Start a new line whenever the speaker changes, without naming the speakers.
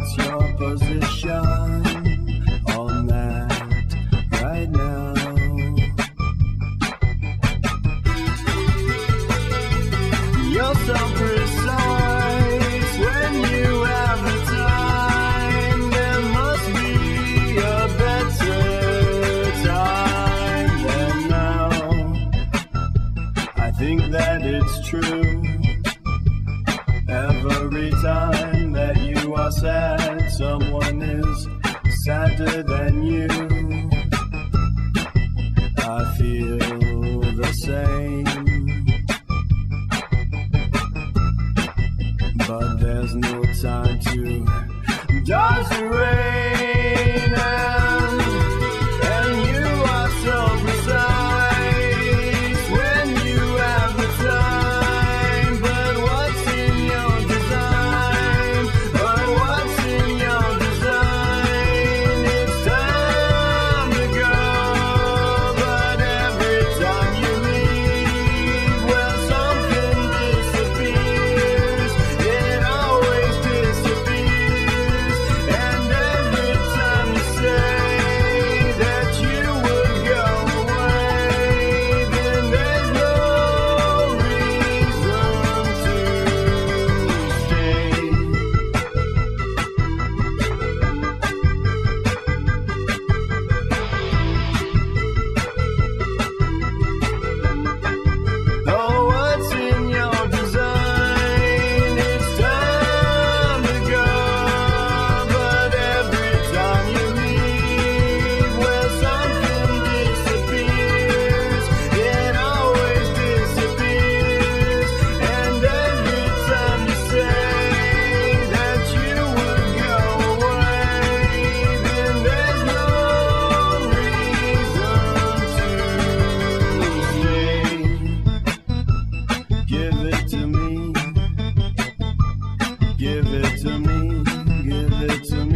What's your position on that right now? You're so precise when you have the time. There must be a better time than now. I think that it's true. Every time that you are sad, someone is sadder than you. I feel the same, but there's no time to dodge the rain, and you are so precise when you have the time. But what's in your design? But what's in your design? It's time to go, but every time you leave, well, something disappears. It always disappears. And every time you say that you would go away, then there's no reason to stay. Oh, what's in your design? It's time to go, but every time you leave, well, something disappears. It always disappears. And every time you say that you would go away, then there's no reason to stay. Give it to me. Give it to me. Give it to me.